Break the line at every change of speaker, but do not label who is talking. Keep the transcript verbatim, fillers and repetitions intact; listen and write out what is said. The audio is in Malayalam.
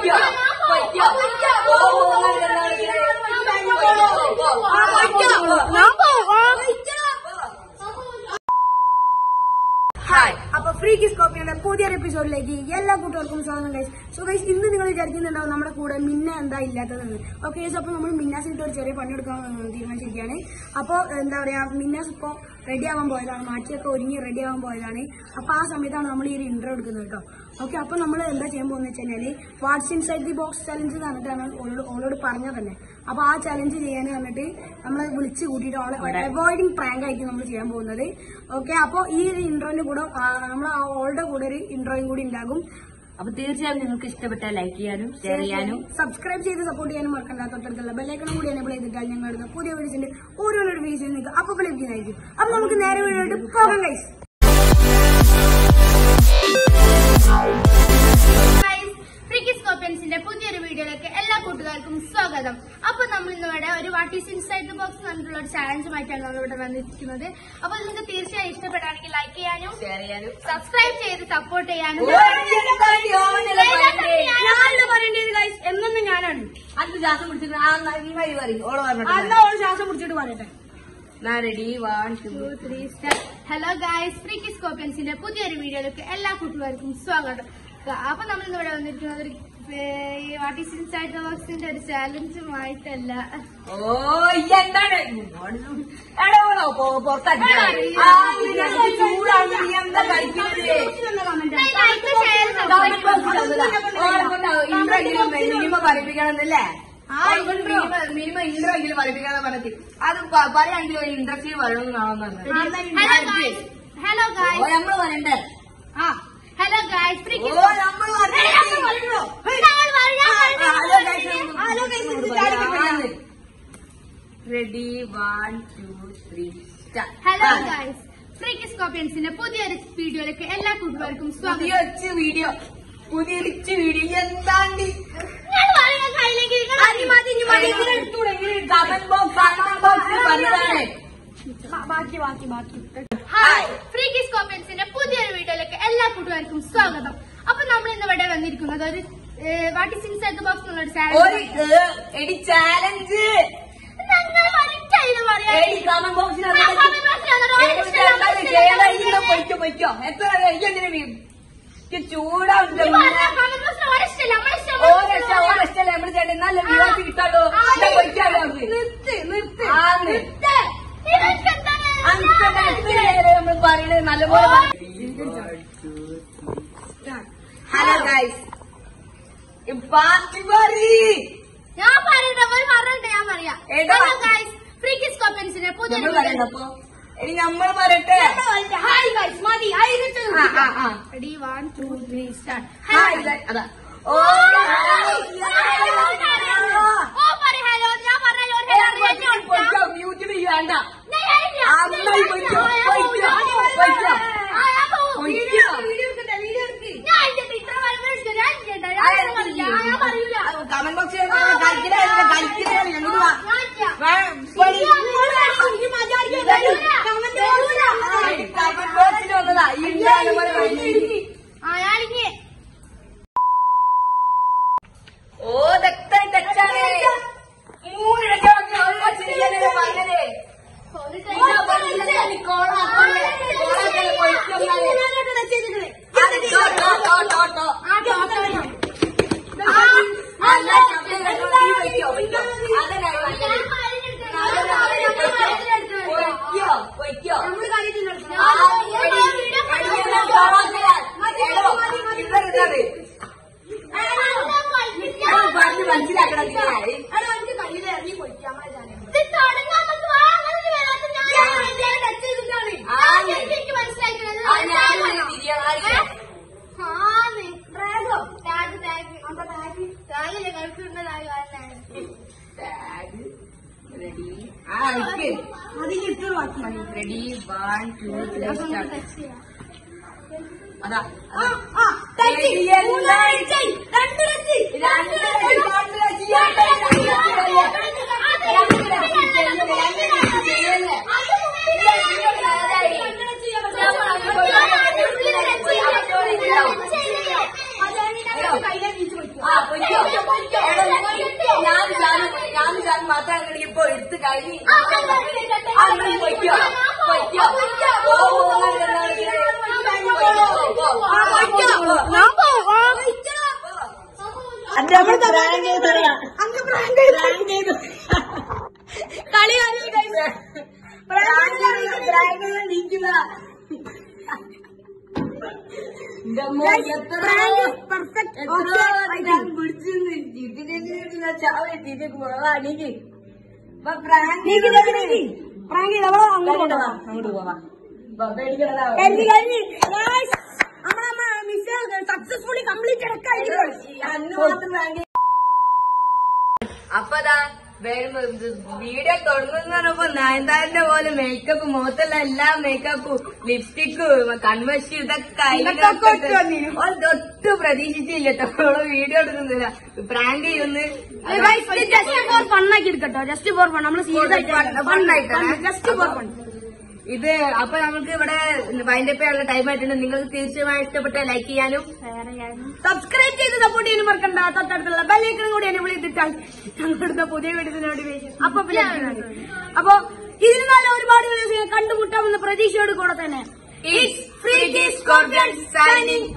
ഹായ്, അപ്പൊ ഫ്രീക്കി സ്കോപ്പിയുടെ പുതിയൊരു എപ്പിസോഡിലേക്ക് എല്ലാ കൂട്ടുകാർക്കും സ്വാഗതം ഗൈസ്. സോ ഗൈസ്, ഇന്ന് നിങ്ങൾ വിചാരിക്കുന്നുണ്ടാവും നമ്മുടെ കൂടെ മിന്ന എന്താ ഇല്ലാത്തതെന്ന്. ഓക്കെ ഗൈസ്, അപ്പൊ നമ്മൾ മിന്നാസിട്ട് ഒരു ചെറിയ പണിയെടുക്കാൻ തീരുമാനിച്ചിരിക്കുകയാണ്. അപ്പൊ എന്താ പറയാ, മിന്നാസ് ഇപ്പൊ റെഡി ആവാൻ പോയതാണ്, മാറ്റിയൊക്കെ ഒരുങ്ങി റെഡി ആവാൻ പോയതാണ്. അപ്പൊ ആ സമയത്താണ് നമ്മൾ ഈ ഒരു ഇൻട്രോ എടുക്കുന്നത് കേട്ടോ. ഓക്കെ, അപ്പൊ നമ്മൾ എന്താ ചെയ്യാൻ പോകുന്നത് വെച്ച് കഴിഞ്ഞാല് what's inside the box challenge പറഞ്ഞിട്ടാണ് ഓളോട് പറഞ്ഞത് തന്നെ. അപ്പൊ ആ ചലഞ്ച് ചെയ്യാൻ വന്നിട്ട് നമ്മളെ വിളിച്ച് കൂട്ടിയിട്ട് ഓളെ അവോയ്ഡിങ് പ്രാങ്ക് ആയിട്ട് നമ്മൾ ചെയ്യാൻ പോകുന്നത്. ഓക്കെ, അപ്പൊ ഈ ഒരു ഇൻട്രോന്റെ കൂടെ നമ്മൾ ഓളുടെ കൂടെ ഒരു ഇൻട്രോയും കൂടി ഉണ്ടാകും.
അപ്പൊ തീർച്ചയായും നിങ്ങൾക്ക് ഇഷ്ടപ്പെട്ടാൽ ലൈക്ക് ചെയ്യാനും ഷെയർ ചെയ്യാനും
സബ്സ്ക്രൈബ് ചെയ്ത് സപ്പോർട്ട് ചെയ്യാനും മറക്കണ്ട. തൊട്ടടുത്തുള്ള ബെല്ലൈക്കണും കൂടി എനേബിൾ ചെയ്തിട്ടാൽ ഞങ്ങളുടെ പുതിയ വീഡിയോസിന്റെ ഓരോരോ വീഡിയോസ് നിങ്ങൾക്ക് അപ്പൊ ലഭിക്കുന്നതായിരിക്കും. അപ്പൊ നമുക്ക് നേരെ വീഡിയോ പോകാം ഗൈസ്.
ഫ്രീക്കി സ്കോപ്പിയൻസിന്റെ പുതിയൊരു വീഡിയോയിലേക്ക് എല്ലാ കൂട്ടുകാർക്കും സ്വാഗതം. അപ്പൊ നമ്മൾ ഇന്നിവിടെ ഒരു what is inside the box എന്നുള്ള ഒരു ചാലഞ്ചുമായിട്ടാണ് നമ്മൾ ഇവിടെ വന്നിരിക്കുന്നത്. അപ്പൊ നിങ്ങൾക്ക് തീർച്ചയായും ഇഷ്ടപ്പെട്ടാണെങ്കിൽ ലൈക്ക് ചെയ്യാനും
ഷെയർ ചെയ്യാനും
സബ്സ്ക്രൈബ് ചെയ്ത് സപ്പോർട്ട് ചെയ്യാനും.
പറയേണ്ടത് ഗൈസ് എന്നൊന്നും ഞാനാണ്
അത് ശ്വാസം പിടിച്ചിട്ട് പറയും ഓള്
അന്ന ഓൾ ശ്വാസം പിടിച്ചിട്ട് പറയട്ടെ.
Ready one two
three start. Hello guys, freaky സ്കോപ്പിയൻസിന്റെ പുതിയൊരു വീഡിയോയിലേക്ക് എല്ലാ കൂട്ടുകാർക്കും സ്വാഗതം. അപ്പൊ നമ്മൾ ഇന്നിവിടെ വന്നിരിക്കുന്നത് ഒരു വാട്ട് ഈസ് ഇൻസൈഡ് ദി ബോക്സിന്റെ ഒരു ചാലഞ്ചുമായിട്ടല്ല.
ഓ എന്താണ് മിനിമം പഠിപ്പിക്കണമെന്നല്ലേ? മിനിമം ഇൻട്രോ എങ്കിലും പഠിപ്പിക്കാന്ന് പറഞ്ഞത് അത് പറയുകയാണെങ്കിൽ ഒരു ഇൻട്രസ്റ്റിൽ പറയണമെന്നാണെന്ന് പറഞ്ഞത്.
ഹലോ ഗൈസ്,
നമ്മള് പറയണ്ടേ?
ആ hello guys, freaky
ready one two three start.
Hello guys, freaky സ്കോപ്പിയൻസിന്റെ പുതിയൊരു വീഡിയോയിലേക്ക് എല്ലാ കൂട്ടുകാർക്കും സ്വാഗതം.
പുതിയ വീഡിയോ പുതിയ വീഡിയോ എന്താണ്ടി കമന്റ് ബോക്സ് പറഞ്ഞതാണ്.
ബാക്കി ബാക്കി ബാക്കി
ഹായ്, ഫ്രീക്കി സ്കോപ്പിയൻസിന്റെ പുതിയൊരു വീഡിയോയിലേക്ക് എല്ലാ കൂട്ടുകാർക്കും സ്വാഗതം. അപ്പൊ നമ്മൾ ഇന്ന് ഇവിടെ വന്നിരിക്കുന്നത് ഒരു what is inside the box എന്നുള്ള
ഒരു ചാലഞ്ച് കമന്റ് ബോക്സിൽ പൊയ്ക്കോ പൊയ്ക്കോ എത്ര ചൂടാവുണ്ട്. ഓരോ നമ്മള് ചേട്ടൻ നല്ല വിവാസം കിട്ടാലോ പൊയ്ക്കാലോ
നിർത്ത് നിർത്ത്
നമ്മൾ പറയുന്നത് നല്ലപോലെ. ഹലോ ഗൈസ്, പാർട്ടി പറയ്.
ഞാൻ പറയട്ടെ പറഞ്ഞിട്ട് ഞാൻ പറയാം. ഹലോ ഗൈസ്, ഫ്രീക്കി സ്കോപ്പിയൻസിന്റെ പുതിയൊരു
പറയണ്ടപ്പോ ഇനി നമ്മൾ പറയട്ടെ.
ഹായ് ഗൈസ്, മതി
ready
one two three start.
Hi അതാ ഓ മ്യൂട്ടിന് വേണ്ട. കമന്റ് ബോക്സിൽ കമന്റ് ബോക്സിൽ വന്നതാ ഓ തെറ്റായി തെറ്റാണ്. മൂന്ന് പറഞ്ഞത് പറഞ്ഞ് മനസ്സിലാക്കണം.
ഇറങ്ങി പോയിക്കാം.
Ready one two three start. അതാ ആ ഞാൻ മാത്രം അങ്ങനെ ഇപ്പൊ എടുത്ത് കഴിഞ്ഞ് പൊയ്ക്കോ പൊയ്ക്കോ
കളി
അങ്ങോട്ട് പോവാ
സക്സസ്ഫുള്ളി കംപ്ലീറ്റ്
അപ്പതാ വീഡിയോ തുടങ്ങുന്ന പറഞ്ഞപ്പോ നയൻതാരന്റെ പോലെ മേക്കപ്പ് മുഖത്തുള്ള എല്ലാ മേക്കപ്പും ലിപ്സ്റ്റിക്കും കൺവെൻഷൻ ഇതൊക്കെ ഒട്ടും പ്രതീക്ഷിച്ചില്ല കേട്ടോ. വീഡിയോ എടുക്കുന്നില്ല, പ്രാങ്ക് ചെയ്യുന്നു.
ജസ്റ്റ് ഫോർ ഫണ്ണാക്കി എടുക്കട്ടോ, ജസ്റ്റ് ഫോർ ഫൺ. നമ്മള് സീരിയസ് ആയിട്ട് ജസ്റ്റ് ഫോർ ഫൺ.
ഇത് അപ്പൊ നമുക്ക് ഇവിടെ വൈൻഡപ്പ് ചെയ്യാനുള്ള ടൈം ആയിട്ടുണ്ട്. നിങ്ങൾക്ക് തീർച്ചയായും ഇഷ്ടപ്പെട്ട ലൈക്ക് ചെയ്യാനും
സബ്സ്ക്രൈബ് ചെയ്ത് സപ്പോർട്ട് ചെയ്യാനും മറക്കണ്ട. തൊട്ടടുത്തുള്ള ബെല്ലൈക്കൺ കൂടി എന്നെ വിളിച്ചിട്ടാൽ ഞങ്ങളുടെ പുതിയ വീഡിയോസിന് നോട്ടിഫിക്കേഷൻ അപ്പൊ അപ്പൊ ഇതിന് നല്ല ഒരുപാട് വീഡിയോസ് കണ്ടുമുട്ടാമെന്ന പ്രതീക്ഷയോട് കൂടെ തന്നെ
ഫ്രീ സ്കോർപിയൻ സൈനിങ്